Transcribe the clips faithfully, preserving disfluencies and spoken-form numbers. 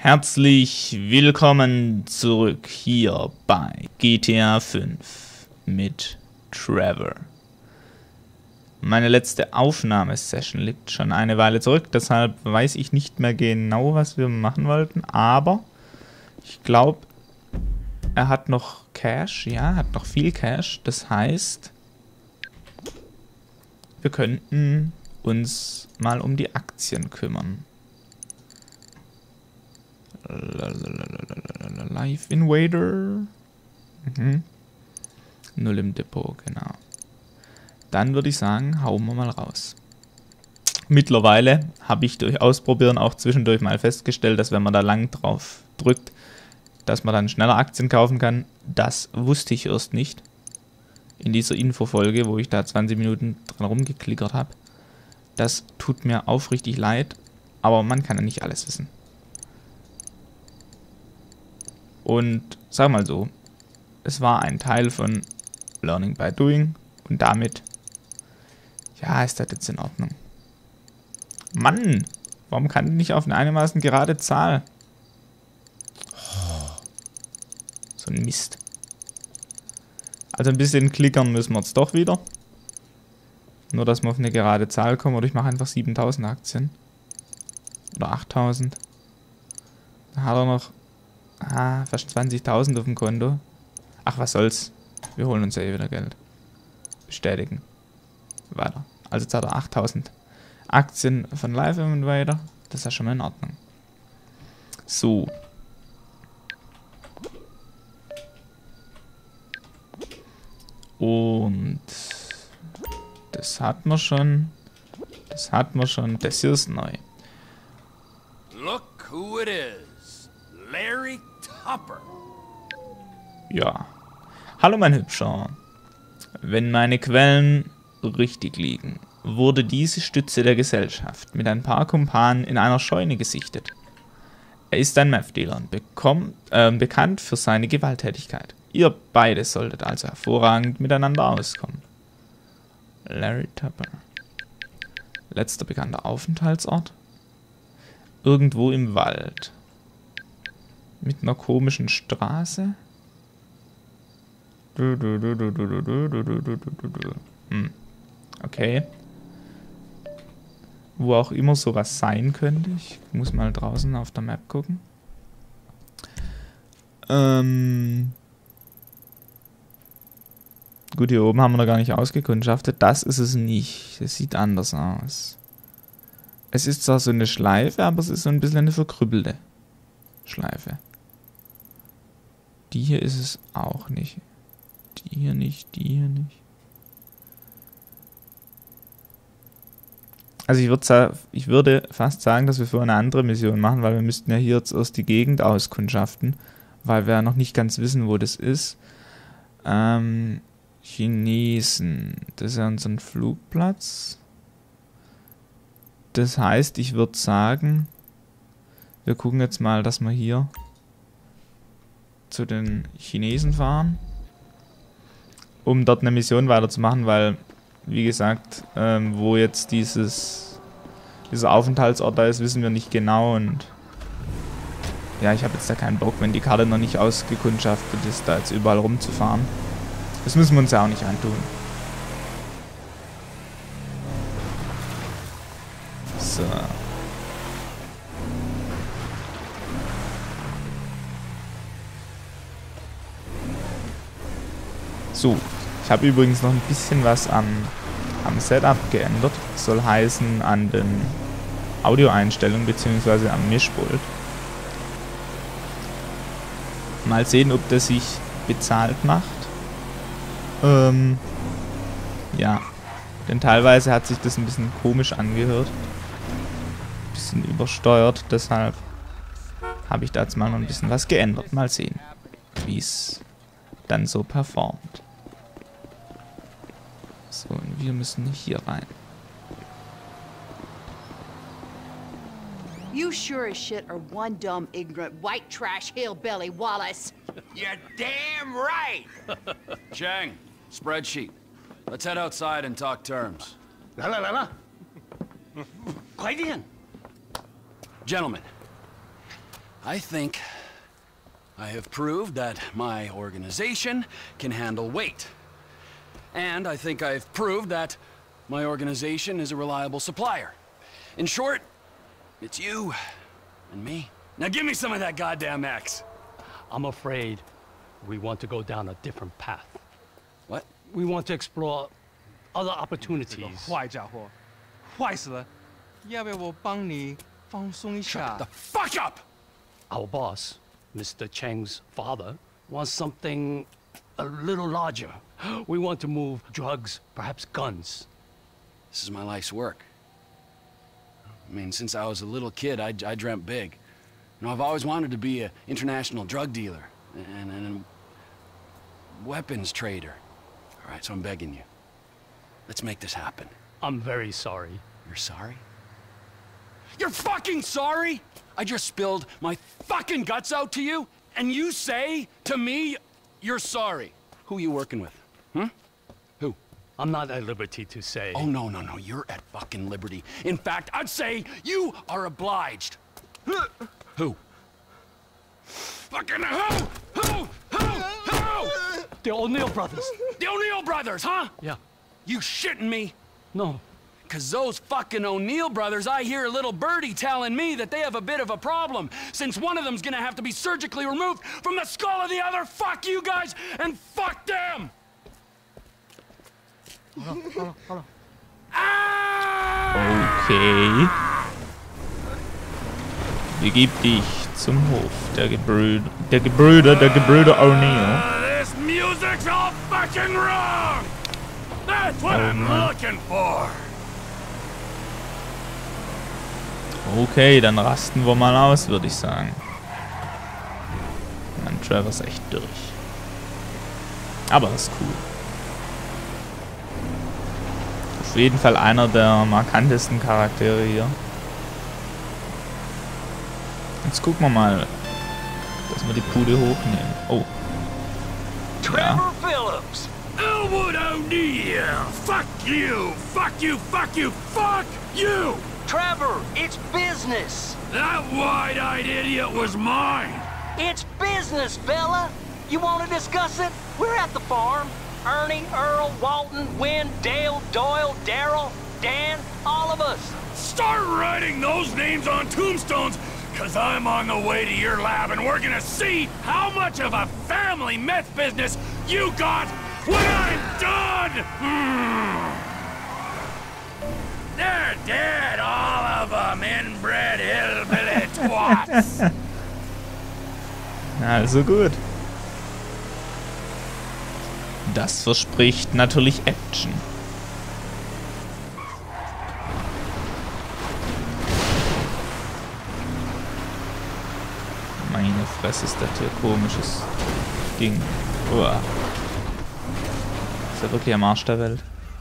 Herzlich willkommen zurück hier bei G T A fünf mit Trevor. Meine letzte Aufnahmesession liegt schon eine Weile zurück, deshalb weiß ich nicht mehr genau, was wir machen wollten, aber ich glaube, er hat noch Cash, ja, hat noch viel Cash, das heißt, wir könnten uns mal um die Aktien kümmern. Live Invader. Mhm. Null im Depot, genau. Dann würde ich sagen, hauen wir mal raus. Mittlerweile habe ich durch Ausprobieren auch zwischendurch mal festgestellt, dass wenn man da lang drauf drückt, dass man dann schneller Aktien kaufen kann. Das wusste ich erst nicht. In dieser Infofolge, wo ich da zwanzig Minuten dran rumgeklickert habe. Das tut mir aufrichtig leid, aber man kann ja nicht alles wissen. Und sag mal so, es war ein Teil von Learning by Doing und damit, ja, ist das jetzt in Ordnung. Mann, warum kann ich nicht auf eine einigermaßen gerade Zahl? Oh, so ein Mist. Also ein bisschen klickern müssen wir jetzt doch wieder. Nur, dass wir auf eine gerade Zahl kommen. Oder ich mache einfach siebentausend Aktien. Oder achttausend. Dann hat er noch ah, fast zwanzigtausend auf dem Konto. Ach, was soll's. Wir holen uns ja eh wieder Geld. Bestätigen. Weiter. Also jetzt hat er achttausend Aktien von Live Invader. Das ist ja schon mal in Ordnung. So. Und das hat man schon. Das hat man schon. Das hier ist neu. Look who it is. Larry Tupper. Ja. Hallo mein Hübscher. Wenn meine Quellen richtig liegen, wurde diese Stütze der Gesellschaft mit ein paar Kumpanen in einer Scheune gesichtet. Er ist ein Meth-Dealer und bekommt, äh, bekannt für seine Gewalttätigkeit. Ihr beide solltet also hervorragend miteinander auskommen. Larry Tupper. Letzter bekannter Aufenthaltsort? Irgendwo im Wald. Mit einer komischen Straße? Hm. Okay. Wo auch immer sowas sein könnte. Ich muss mal draußen auf der Map gucken. Ähm... Gut, hier oben haben wir noch gar nicht ausgekundschaftet. Das ist es nicht. Das sieht anders aus. Es ist zwar so eine Schleife, aber es ist so ein bisschen eine verkrüppelte Schleife. Die hier ist es auch nicht. Die hier nicht, die hier nicht. Also ich würde, ich würde fast sagen, dass wir für eine andere Mission machen, weil wir müssten ja hier jetzt erst die Gegend auskundschaften, weil wir ja noch nicht ganz wissen, wo das ist. Ähm... Chinesen. Das ist ja unser Flugplatz. Das heißt, ich würde sagen, wir gucken jetzt mal, dass wir hier zu den Chinesen fahren, um dort eine Mission weiterzumachen, weil, wie gesagt, ähm, wo jetzt dieses dieser Aufenthaltsort da ist, wissen wir nicht genau und ja, ich habe jetzt da keinen Bock, wenn die Karte noch nicht ausgekundschaftet ist, da jetzt überall rumzufahren. Das müssen wir uns ja auch nicht antun. So. So. Ich habe übrigens noch ein bisschen was am, am Setup geändert. Das soll heißen an den Audioeinstellungen bzw. am Mischpult. Mal sehen, ob das sich bezahlt macht. Ähm, ja, denn teilweise hat sich das ein bisschen komisch angehört. Ein bisschen übersteuert, deshalb habe ich da jetzt mal noch ein bisschen was geändert. Mal sehen, wie es dann so performt. So, und wir müssen hier rein. You sure as shit are one dumb, ignorant, white trash hillbilly, Wallace. You're damn right. Chang, spreadsheet. Let's head outside and talk terms. 来了来了，快点！ Gentlemen, I think I have proved that my organization can handle weight. And I think I've proved that my organization is a reliable supplier. In short, it's you and me. Now give me some of that goddamn X. I'm afraid we want to go down a different path. What? We want to explore other opportunities. 坏家伙，坏死了！要不要我帮你放松一下 The fuck up! Our boss, Mister Cheng's father, wants something a little larger. We want to move drugs, perhaps guns. This is my life's work. I mean, since I was a little kid, I, I dreamt big. You know, I've always wanted to be an international drug dealer and, and a weapons trader. All right, so I'm begging you. Let's make this happen. I'm very sorry. You're sorry? You're fucking sorry? I just spilled my fucking guts out to you, and you say to me, you're sorry. Who are you working with? Hmm? Who? I'm not at liberty to say. Oh, no, no, no, you're at fucking liberty. In fact, I'd say you are obliged. Who? Fucking who? Who? Who? Who? The O'Neill brothers. The O'Neill brothers, huh? Yeah. You shitting me? No. Cause those fucking O'Neill brothers, I hear a little birdie telling me that they have a bit of a problem, since one of them's gonna have to be surgically removed from the skull of the other. Fuck you guys, and fuck them! Okay. Begib dich zum Hof der Gebrüder, der Gebrüder, der Gebrüder O'Neill. Uh, this music's all fucking wrong! That's what Oh, I'm man. looking for! Okay, dann rasten wir mal aus, würde ich sagen. Mann, Trevor ist echt durch. Aber das ist cool. Auf jeden Fall einer der markantesten Charaktere hier. Jetzt gucken wir mal, dass wir die Pude hochnehmen. Oh. Trevor Phillips! Elwood O'Neill! Fuck you! Fuck you! Fuck you! Fuck you! Trevor, it's business! That wide-eyed idiot was mine! It's business, fella! You want to discuss it? We're at the farm. Ernie, Earl, Walton, Wynn, Dale, Doyle, Darrell, Dan, all of us. Start writing those names on tombstones, cause I'm on the way to your lab and we're gonna see how much of a family meth business you got when I'm done! Hmm. They're dead, all of them, inbred hillbilly twats! Also gut. Das verspricht natürlich Action. Meine Fresse, ist das hier komisches Ding. Uah. Ist ja wirklich am Arsch der Welt.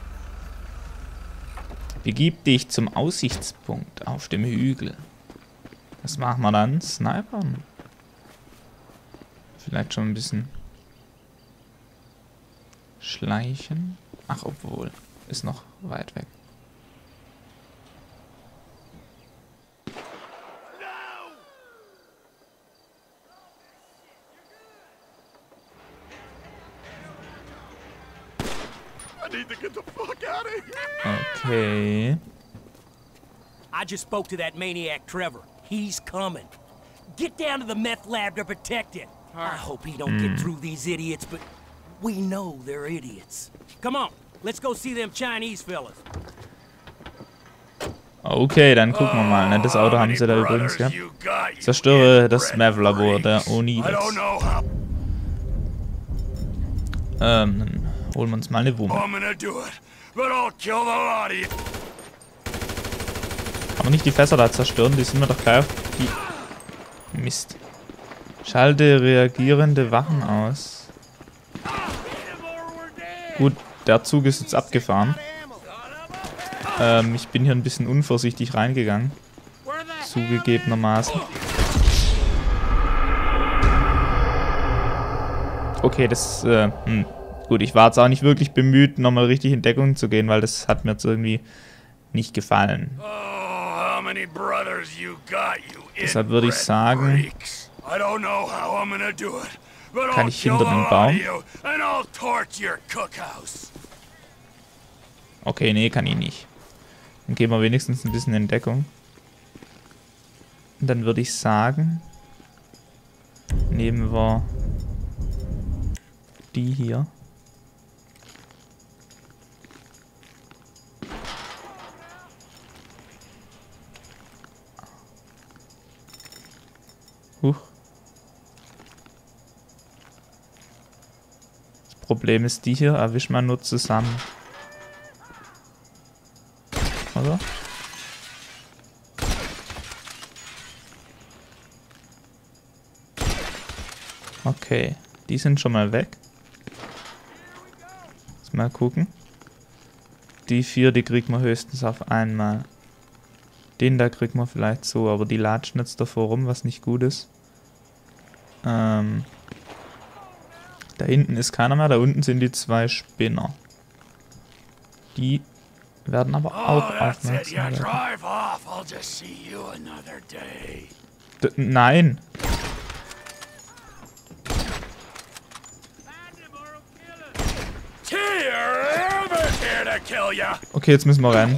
Begib dich zum Aussichtspunkt auf dem Hügel. Was machen wir dann? Snipern. Vielleicht schon ein bisschen schleichen. Ach, obwohl. Ist noch weit weg. Okay. I just spoke to that maniac Trevor. He's coming. Get down to the meth lab to protect it. I hope he don't get through these idiots, but we know they're idiots. Come on, let's go see them Chinese fellas. Okay, dann gucken wir mal. Ne? Das Auto haben sie da übrigens gehabt. Zerstöre das Meth-Labor der O'Neills. Ähm, dann holen wir uns mal eine Wumme. Kann man nicht die Fässer da zerstören? Die sind mir doch gleich auf die... Mist. Schalte reagierende Wachen aus. Gut, der Zug ist jetzt abgefahren. Ähm, ich bin hier ein bisschen unvorsichtig reingegangen. Zugegebenermaßen. Okay, das, äh, hm. Gut, ich war jetzt auch nicht wirklich bemüht, nochmal richtig in Deckung zu gehen, weil das hat mir jetzt irgendwie nicht gefallen. Oh, how many brothers you got, you Deshalb würde ich sagen, freaks. I don't know how I'm gonna do it, but kann I'll ich kill hinter a den lot Baum? of you and I'll torch your cookhouse. Okay, nee, kann ich nicht. Dann geben wir wenigstens ein bisschen in Deckung. Und dann würde ich sagen, nehmen wir die hier. Huch. Das Problem ist, die hier erwischt man nur zusammen. Oder? Okay, die sind schon mal weg. Jetzt mal gucken. Die vier, die kriegt man höchstens auf einmal. Den da kriegt man vielleicht so, aber die latschen jetzt davor rum, was nicht gut ist. Ähm, da hinten ist keiner mehr, da unten sind die zwei Spinner. Die werden aber auch Oh, that's it. aufmerksam Yeah, werden. drive off. I'll just see you another day. D- Nein! Here, Ever's here to kill ya. Okay, jetzt müssen wir rennen.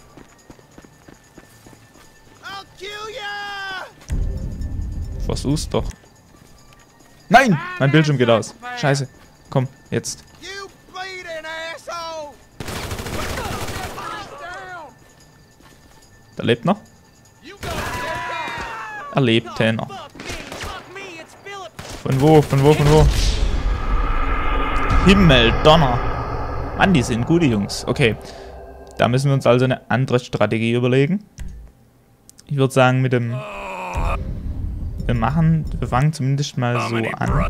I'll kill ya. Versuch's doch. Nein! Mein Bildschirm geht aus. Scheiße. Komm, jetzt. You bleeding asshole. Der lebt noch? Er lebt noch. Von wo, von wo, von wo? Himmel, Donner. Mann, die sind gute Jungs. Okay. Da müssen wir uns also eine andere Strategie überlegen. Ich würde sagen, mit dem... Wir machen... Wir fangen zumindest mal so an.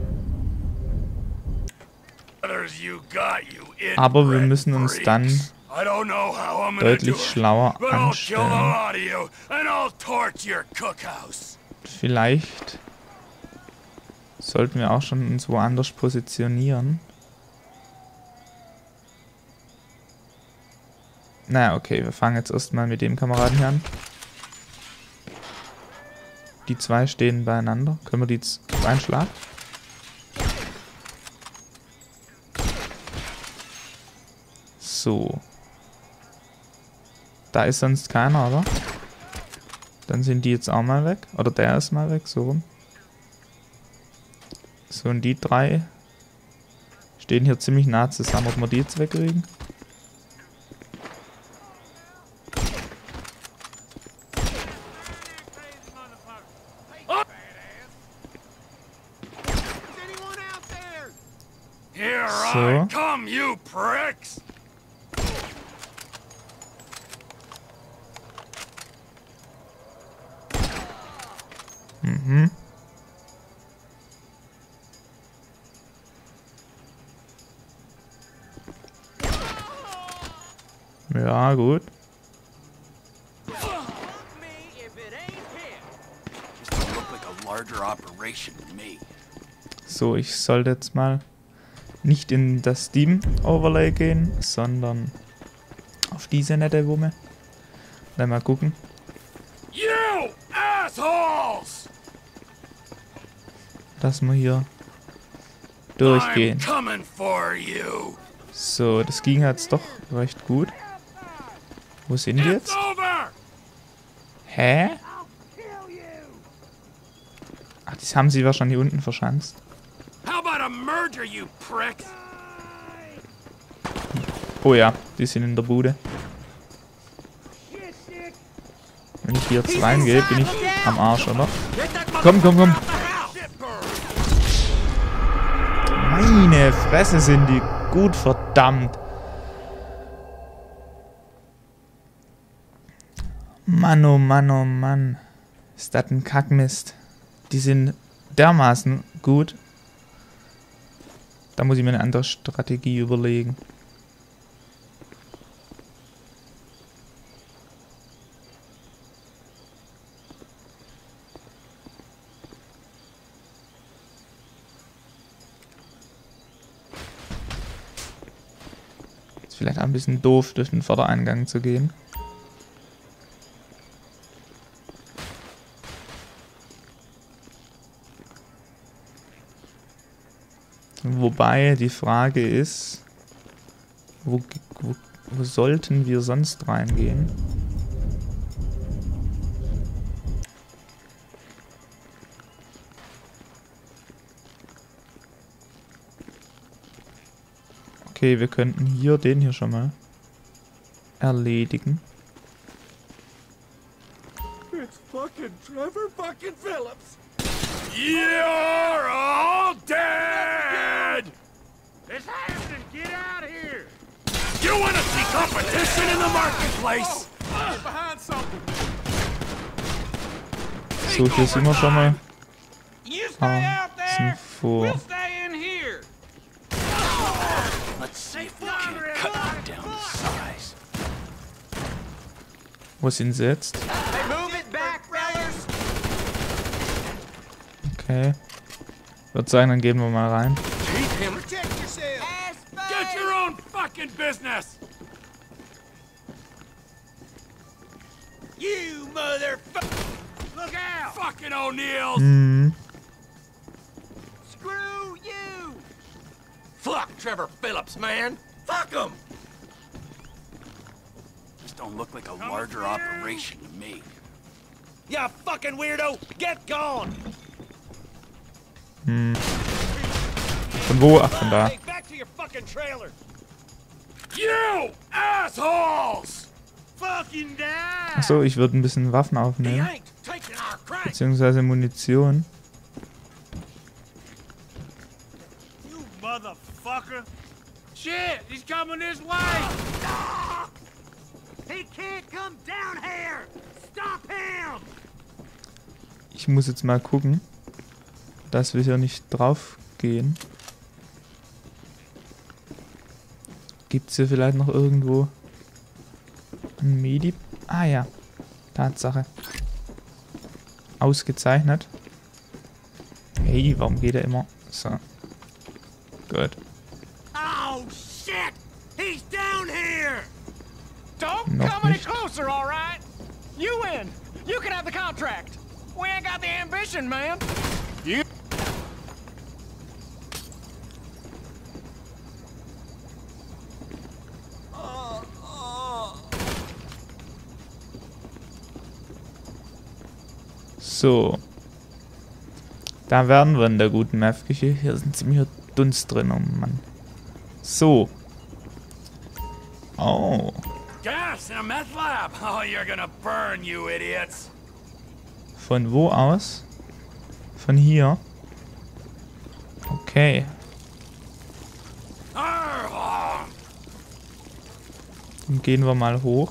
Aber wir müssen uns dann deutlich schlauer anstellen. Vielleicht sollten wir auch schon uns woanders positionieren. Naja, okay, wir fangen jetzt erstmal mit dem Kameraden hier an. Die zwei stehen beieinander. Können wir die jetzt auf einen Schlag? So. Da ist sonst keiner, oder? Dann sind die jetzt auch mal weg. Oder der ist mal weg, so rum. So, und die drei stehen hier ziemlich nah zusammen. Ob wir die jetzt wegkriegen? So. Come, you pricks. Mhm. Ja, gut. So, ich sollte jetzt mal nicht in das Steam-Overlay gehen, sondern auf diese nette Wumme. Dann mal gucken. You assholes! Dass wir hier durchgehen. I'm coming for you. So, das ging jetzt doch recht gut. Wo sind die It's jetzt? over. Hä? Ach, das haben sie wahrscheinlich unten verschanzt. How about a merger, you pricks? Oh ja, die sind in der Bude. Wenn ich hier jetzt reingehe, bin ich am Arsch, oder? Komm, komm, komm. Meine Fresse, sind die gut, verdammt. Mann, oh Mann, oh Mann. Ist das ein Kackmist. Die sind dermaßen gut. Da muss ich mir eine andere Strategie überlegen. Ist vielleicht auch ein bisschen doof, durch den Vordereingang zu gehen. Wobei die Frage ist, wo, wo, wo sollten wir sonst reingehen? Okay, wir könnten hier den hier schon mal erledigen. It's fucking Trevor fucking Phillips. You're all dead! It's happening! Get out of here! You wanna see competition in the marketplace? Get behind something! So, hier sind wir schon mal. You stay Ah, out there! sind vor. We'll stay in here! Let's see if we can't cut you down to size. Wo sind sie jetzt? Hey, move it back, fellas! Okay. Ich würde sagen, dann gehen wir mal rein. Protect yourself! Get your own fucking business! You motherfucker! Look out! Fucking O'Neills! Mhm. Screw you! Fuck Trevor Phillips, man! Fuck him! This don't look like a larger operation to me. You fucking weirdo! Get gone! Hm. Von wo? Ach, von da. Hey, back to your fucking trailer! You assholes! Fucking die! Achso, ich würde ein bisschen Waffen He aufnehmen. ain't taking our crank! Beziehungsweise Munition. You motherfucker! Shit! He's coming this way! He can't come down here! Stop him! Ich muss jetzt mal gucken, dass wir hier nicht drauf gehen. Gibt es hier vielleicht noch irgendwo ein Medi... Ah ja, Tatsache. Ausgezeichnet. Hey, warum geht er immer? So. Gut. Oh shit! He's down here! Don't Noch come any nicht. closer, all right? You win. You can have the contract. We ain't got the ambition, man. You... So. Da wären wir in der guten Meth-Küche. Hier ist ein ziemlicher Dunst drin, oh Mann. So. Oh. Gas in a meth lab! Oh, you're gonna burn, you idiots! Von wo aus? Von hier. Okay. Arrgh! Dann gehen wir mal hoch.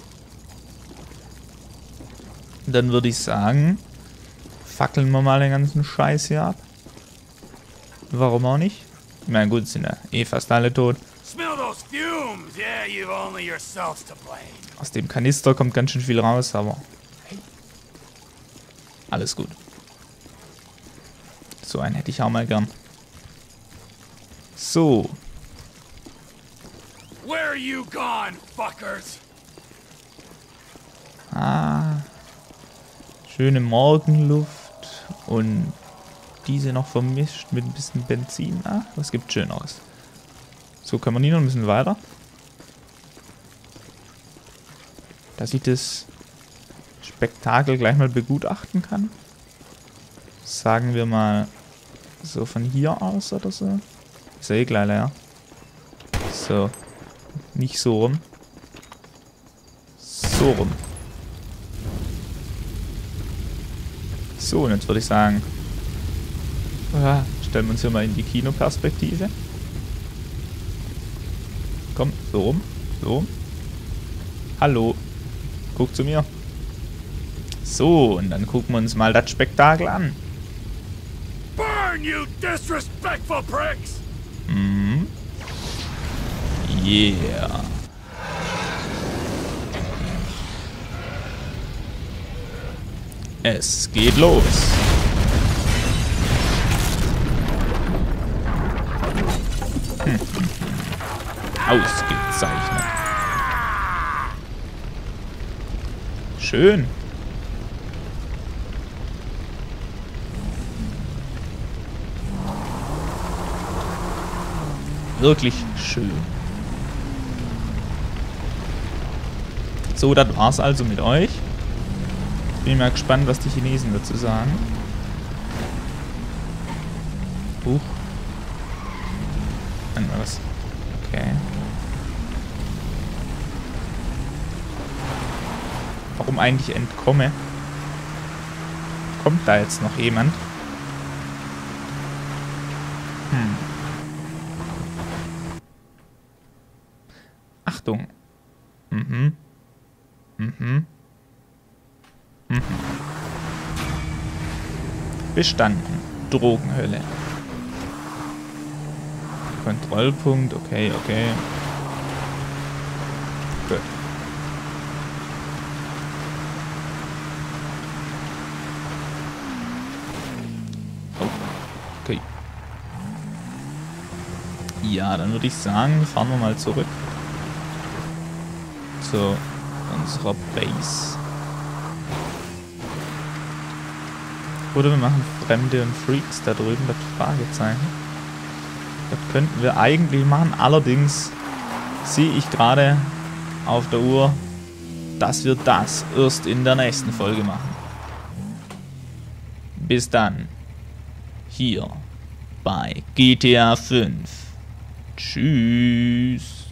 Dann würde ich sagen, fackeln wir mal den ganzen Scheiß hier ab. Warum auch nicht? Na gut, sind ja eh fast alle tot. Smell those fumes! Yeah, you've only yourselves to blame. Aus dem Kanister kommt ganz schön viel raus, aber hey. Alles gut. So einen hätte ich auch mal gern. So. Where are you gone, fuckers? Ah. Schöne Morgenluft und diese noch vermischt mit ein bisschen Benzin. Ah, was gibt Schöneres? So, können wir nie noch ein bisschen weiter. Dass ich das Spektakel gleich mal begutachten kann. Sagen wir mal so von hier aus oder so. Ist ja eh gleich leer. So. Nicht so rum. So rum. So, und jetzt würde ich sagen, ah, stellen wir uns hier mal in die Kinoperspektive. Komm, so rum, so rum. Hallo, guck zu mir. So, und dann gucken wir uns mal das Spektakel an. Burn, you disrespectful pricks! Mhm. Yeah. Es geht los. Hm. Ausgezeichnet. Schön. wirklich schön. So, das war's also mit euch. Bin mal gespannt, was die Chinesen dazu sagen. Huch. Was? Okay. Warum eigentlich entkomme? Kommt da jetzt noch jemand? Hm. Achtung. Mhm. Mhm. Mhm. Bestanden. Drogenhölle. Kontrollpunkt. Okay, okay. Gut. Oh. Okay. Ja, dann würde ich sagen, fahren wir mal zurück zu unserer Base. Oder wir machen Fremde und Freaks da drüben, das Fragezeichen. Das könnten wir eigentlich machen. Allerdings sehe ich gerade auf der Uhr, dass wir das erst in der nächsten Folge machen. Bis dann. Hier bei G T A fünf. Tschüss.